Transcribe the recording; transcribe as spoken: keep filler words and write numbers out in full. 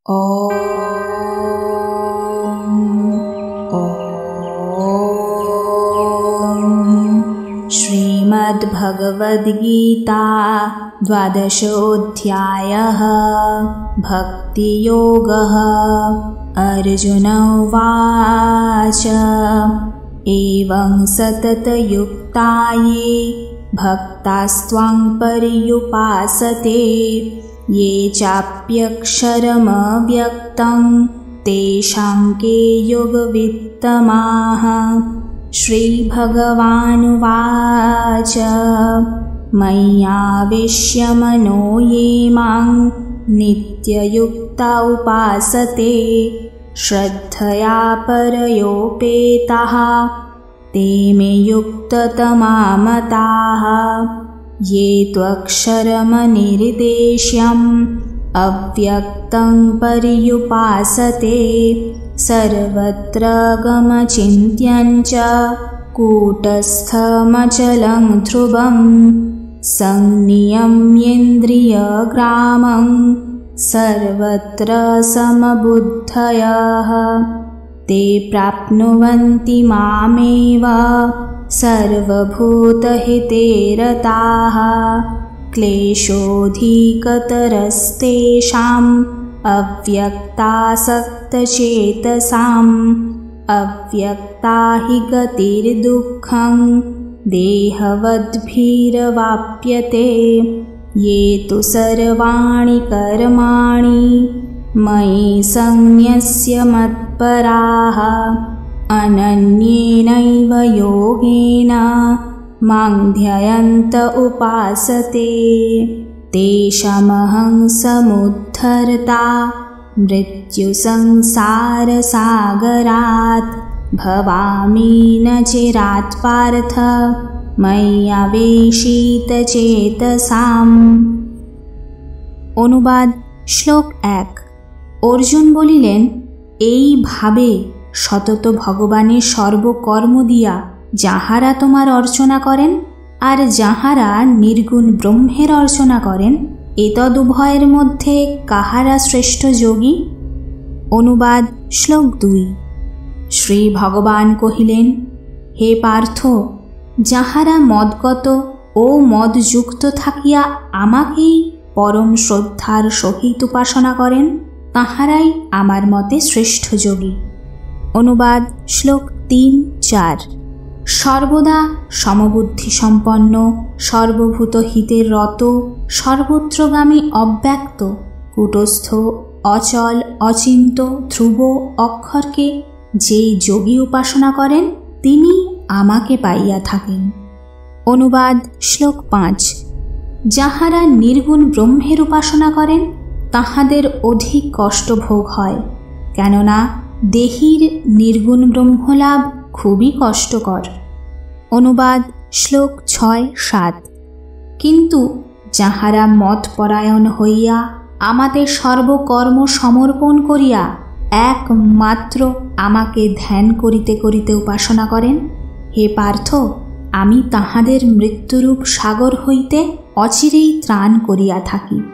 ॐ श्रीमद्भगवद्गीता द्वादशोऽध्यायः भक्तियोगः। अर्जुन उवाच एवं सततयुक्ता ये भक्तास्त्वां पर्युपासते ये चाप्यक्षरमव्यक्तं तेषां के योगवित्तमाः। श्रीभगवानुवाच मय्यावेश्य मनो ये मां नित्ययुक्ता उपासते श्रद्धया परयोपेताः ते मे युक्ततमा मताः। ये त्वक्षरमनिर्देश्यम् अव्यक्तं पर्युपासते सर्वत्र गमचिन्त्यं च कूटस्थमचलं ध्रुवं संनियम्येन्द्रियग्रामं सर्वत्र समबुद्धयः ते प्राप्नुवन्ति मामेव सर्वभूतहिते रताः। क्लेशोऽधिकतरस्तेषाम् अव्यक्तासक्तचेतसाम् अव्यक्ता हि गतिर्दुःखं देहवद्भिरवाप्यते। ये तु सर्वाणि कर्माणि मयि सन्न्यस्य मत्पराः अनन्येनैव योगेन मां ध्यायन्त उपासते तेषामहं समुद्धर्ता मृत्युसंसारसागरात् भवामि न चिरात् पार्थ मय्यावेशितचेतसाम्। অনুবাদ শ্লোক এক। অর্জুন বলিলেন, এইভাবে সতত ভগবানের সর্বকর্ম দিয়া যাহারা তোমার অর্চনা করেন আর যাহারা নির্গুণ ব্রহ্মের অর্চনা করেন এতদুভয়ের মধ্যে কাহারা শ্রেষ্ঠ যোগী? অনুবাদ শ্লোক দুই। শ্রী ভগবান কহিলেন, হে পার্থ, যাহারা মদগত ও মদযুক্ত থাকিয়া আমাকেই পরম শ্রদ্ধার সহিত উপাসনা করেন তাহারাই আমার মতে শ্রেষ্ঠ যোগী। অনুবাদ শ্লোক তিন চার। সর্বদা সমবুদ্ধিসম্পন্ন সর্বভূত হিতের রত সর্বত্রগামী অব্যক্ত কূটস্থ অচল অচিন্ত ধ্রুব অক্ষরকে যেই যোগী উপাসনা করেন তিনি আমাকে পাইয়া থাকেন। অনুবাদ শ্লোক পাঁচ। যাহারা নির্গুণ ব্রহ্মের উপাসনা করেন তাহাদের অধিক কষ্টভোগ হয়, কেননা দেহির নির্গুণ ব্রহ্মলাভ খুবই কষ্টকর। অনুবাদ শ্লোক ছয় সাত। কিন্তু যাহারা মতপরায়ণ হইয়া আমাদের সর্বকর্ম সমর্পণ করিয়া একমাত্র আমাকে ধ্যান করিতে করিতে উপাসনা করেন, হে পার্থ, আমি তাহাদের মৃত্যুরূপ সাগর হইতে অচিরেই ত্রাণ করিয়া থাকি।